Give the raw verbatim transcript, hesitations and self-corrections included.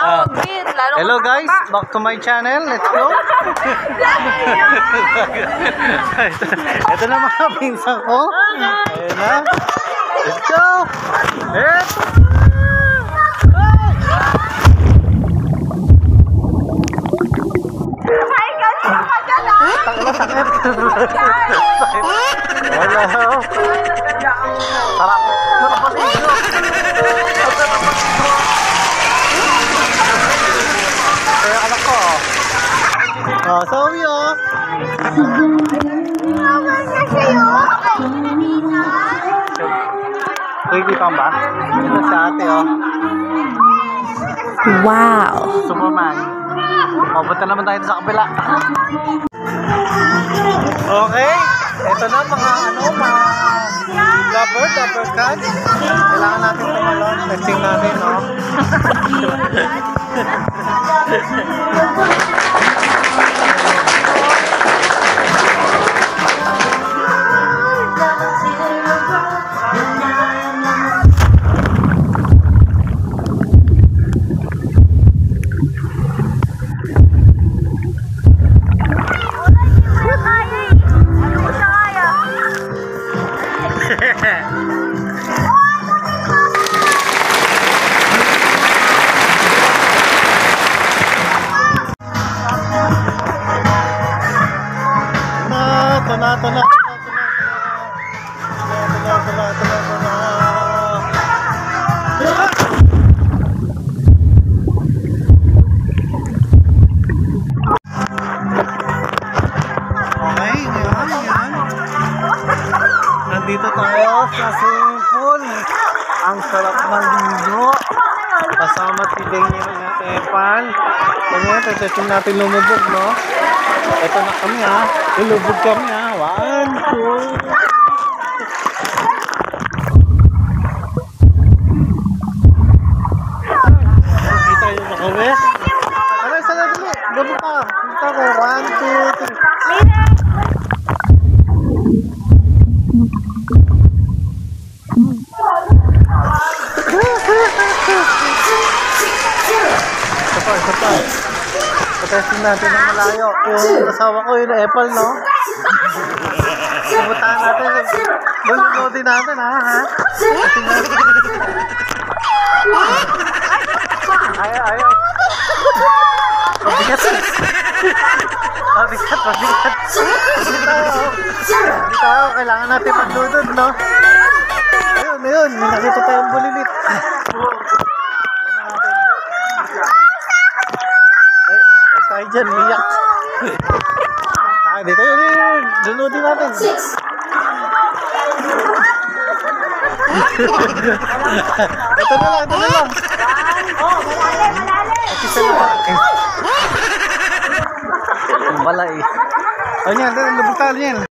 Ah, hello guys, back to my channel. Let's go. ito, ito na mga pinsan ko. Ayan na. Let's go. Let's Takla sakit. Wala. Sarap. Sarap pati ito. Kaya anak ko. Oh, sorry oh. Pwede pa ba? Ito sa ate oh. Wow. Superman. Papunta naman tayo sa kabila. Okay. Ito na mga ano, mga lover, lover cards. Kailangan natin tumalon. Testing natin, no? Ito na, ito na, ito na, ito na, ito na, ito na, ito na. Okay, yan, yan. Nandito tayo sa swimming pool. Ang sarap maligo. Kasama si Daniel at Epan. Ganyan, testing natin lumubog, no? Ito na kami ha. Ilubog kami ha. One, two. Kita yung makami. Ano, isa na dali. Gabo ka. Kita ko. One, two, three. Isa pa, isa pa. Testing natin ng malayo. Yung asawa ko yung apple, no? Sumutahan natin. Lulutin natin, ha? Ha? Testing natin. Ayaw, ayaw. Mabigat. Mabigat, mabigat. Hindi tayo. Hindi tayo. Kailangan natin magludod, no? Ayun, ayun. May nakita tayong bulilit. Tayo dyan, miyak. Ah, dito yun, yun, yun. Dunodin natin. Ito na lang, ito na lang. Oh, malalim, malalim. At isa na lang. Ang bala eh. Ano yan, lubog tayo yan.